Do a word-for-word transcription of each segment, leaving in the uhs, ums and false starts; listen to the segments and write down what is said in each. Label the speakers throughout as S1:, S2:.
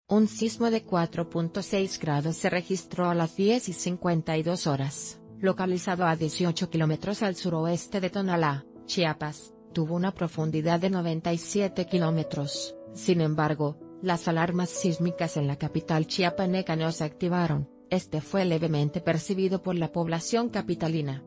S1: Un sismo de cuatro punto seis grados se registró a las diez y cincuenta y dos horas, localizado a dieciocho kilómetros al suroeste de Tonalá, Chiapas, tuvo una profundidad de noventa y siete kilómetros, sin embargo, las alarmas sísmicas en la capital chiapaneca no se activaron, este fue levemente percibido por la población capitalina.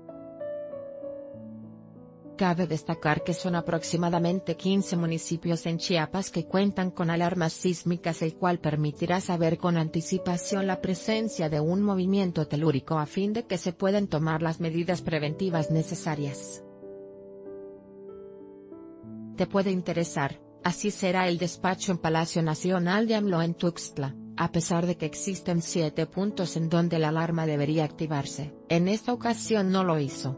S1: Cabe destacar que son aproximadamente quince municipios en Chiapas que cuentan con alarmas sísmicas, el cual permitirá saber con anticipación la presencia de un movimiento telúrico a fin de que se puedan tomar las medidas preventivas necesarias. Te puede interesar, así será el despacho en Palacio Nacional de AMLO en Tuxtla, a pesar de que existen siete puntos en donde la alarma debería activarse, en esta ocasión no lo hizo.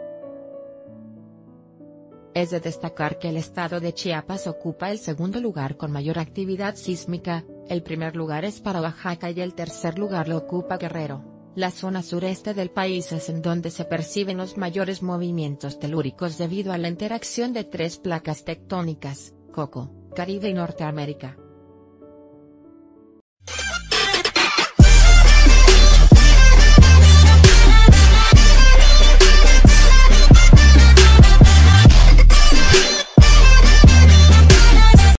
S1: Es de destacar que el estado de Chiapas ocupa el segundo lugar con mayor actividad sísmica, el primer lugar es para Oaxaca y el tercer lugar lo ocupa Guerrero. La zona sureste del país es en donde se perciben los mayores movimientos telúricos debido a la interacción de tres placas tectónicas, Coco, Caribe y Norteamérica.